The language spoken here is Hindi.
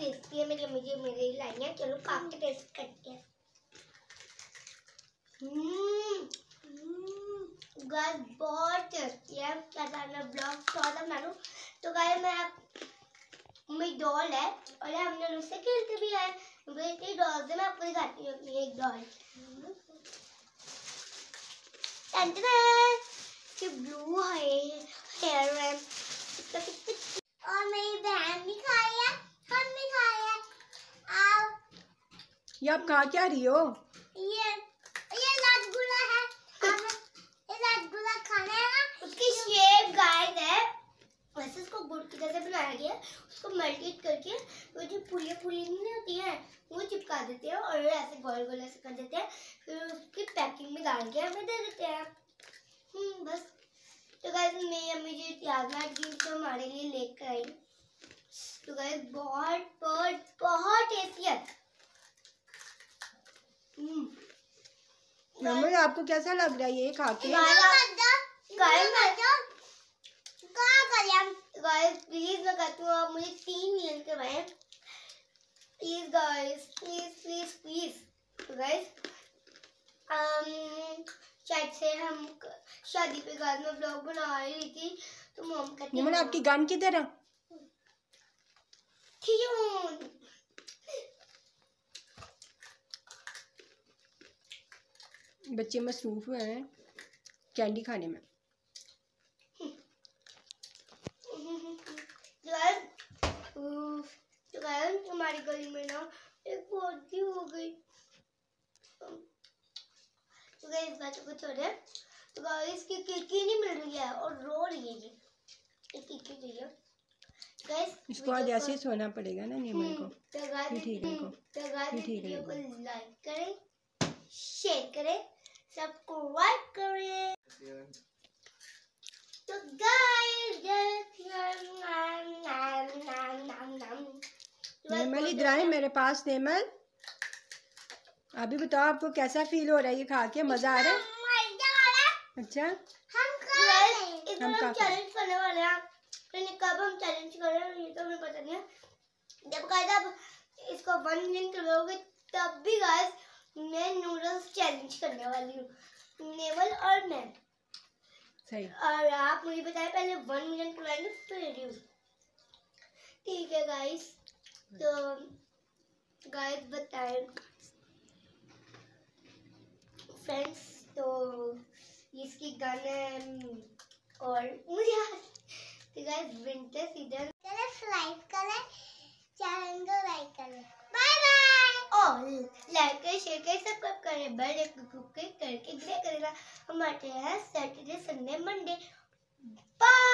टेस्टी है। मेरी अम्मी जी मेरे लिए लाई है। चलो खा के टेस्ट करते हैं। गाइस बहुत टेस्टी है। क्या करना ब्लॉग थोड़ा बना लूं। तो गाइस मेरी डॉल है और हम लोग उससे खेलते भी हैं। मेरी डॉल से मैं आपको दिखाती हूँ अपनी एक डॉल। कि ब्लू हेयर है और मेरी बहन भी खाई है, हम भी खाए हैं। ये आप खा क्या रही हो? ये रसगुल्ला है। ये रसगुल्ला खाना है ना। उसकी शेप गाइस है। वैसे उसको गुड़ की तरह बनाया गया है। उसको मेल्टेड करके वो जो पुलियां नहीं होती है वो चिपका देते हैं और ऐसे गोल गोल ऐसे कर देते हैं। फिर उसकी पैकिंग में डाल के हमें दे देते हैं। बस। तो गाइस मेरी अम्मी जी त्यागनाथ जी तो हमारे लिए लेकर आई। तो गाइस बहुत टेस्टी है। मम्मी आपको कैसा लग रहा है ये खा के? गाइस प्लीज मैं कहती हूँ आप मुझे 3 मिलियन करवाएं प्लीज गाइस, प्लीज। तो गाइस शायद से हम शादी पे गाइस में ब्लॉग बना रही थी तो मॉम कहती है आपकी गन किधर है? बच्चे मसरूफ हुए हैं कैंडी खाने में। तो गाइस हमारी गली में ना एक पौधी हो गई। तो गाइस बच्चों को छोड़े। तो गाइस की किकी नहीं मिल रही है और रो रही है ये किकी चाहिए। गाइस इसको आज ऐसे ही सोना पड़ेगा ना नैमल को। तो गाइस वीडियो को लाइक करें, शेयर करें, सब्सक्राइब करें। तो गाइस नैमल इधर आए मेरे पास। नैमल अभी बताओ आपको कैसा फील हो रहा है ये खा के? मजा आ रहा है? अच्छा हम चैलेंज करने वाले हैं। कब हम चैलेंज कर रहे हैं ये तो हमें पता नहीं है। जब गाइस आप इसको 1 मिलियन करोगे तब भी गाइस मैं नूडल्स चैलेंज करने वाली हूँ, नैमल और मैं। सही। और आप मुझे बताएं पहले 1 मिलियन करवाएंगे फिर ठीक है गाइस। तो गाइस बताएं फ्रेंड्स। तो इसकी गन है और मुझे तो गाइस विंटर सीजन लाइक करें, चैनल को लाइक करें। Bye bye. और लाइक करें, शेयर करें, सब्सक्राइब करें, बेल आइकन को क्लिक करके ग्रे करेगा। हम आते हैं सैटरडे संडे मंडे। बाय।